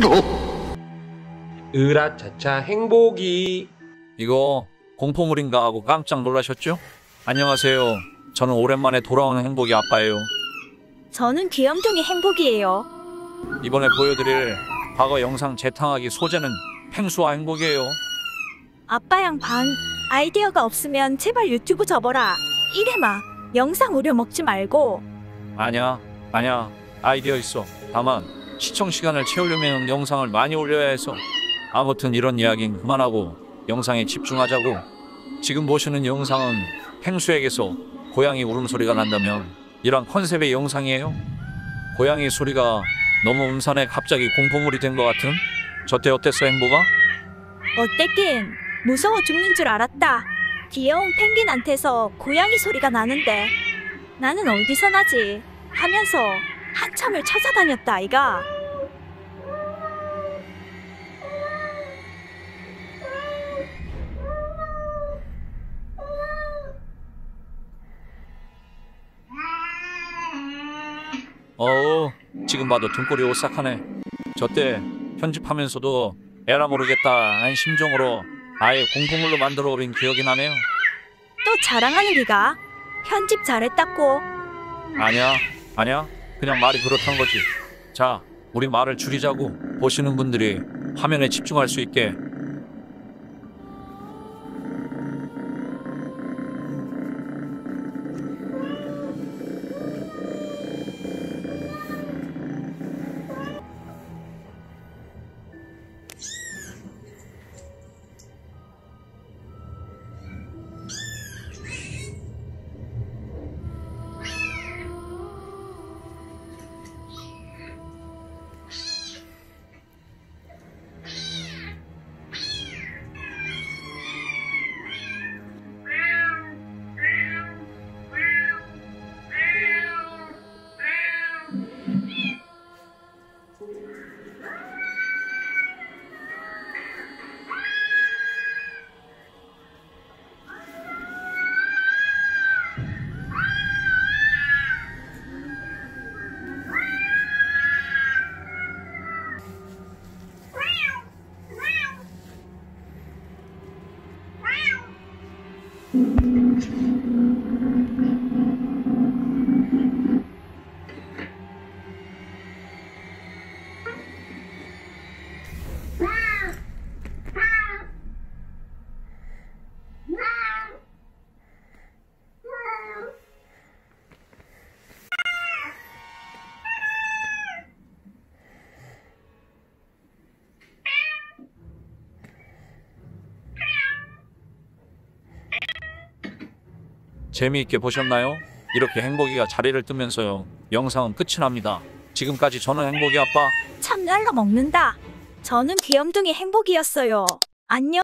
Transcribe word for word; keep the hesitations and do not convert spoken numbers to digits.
으라차차 행복이. 이거 공포물인가 하고 깜짝 놀라셨죠? 안녕하세요. 저는 오랜만에 돌아오는 행복이 아빠예요. 저는 귀염둥이 행복이에요. 이번에 보여드릴 과거 영상 재탕하기 소재는 펭수와 행복이에요. 아빠양 반, 아이디어가 없으면 제발 유튜브 접어라. 이래마, 영상 오려 먹지 말고. 아니야, 아니야. 아이디어 있어. 다만 시청 시간을 채우려면 영상을 많이 올려야 해서. 아무튼 이런 이야기는 그만하고 영상에 집중하자고. 지금 보시는 영상은 펭수에게서 고양이 울음소리가 난다면 이런 컨셉의 영상이에요. 고양이 소리가 너무 음산해 갑자기 공포물이 된 것 같은? 저때 어땠어 행복아? 어땠긴 무서워 죽는 줄 알았다. 귀여운 펭귄한테서 고양이 소리가 나는데 나는 어디서 나지 하면서 한참을 찾아다녔다 아이가. 어우, 지금 봐도 등골이 오싹하네. 저때 편집하면서도 에라 모르겠다 한 심정으로 아예 공포물로 만들어버린 기억이 나네요. 또 자랑하는 기가 편집 잘했다고. 아니야, 아니야. 그냥 말이 그렇단 거지. 자, 우리 말을 줄이자고. 보시는 분들이 화면에 집중할 수 있게. 재미있게 보셨나요? 이렇게 행복이가 자리를 뜨면서요 영상은 끝이 납니다. 지금까지 저는 행복이 아빠 참 날라 먹는다. 저는 귀염둥이 행복이었어요. 안녕.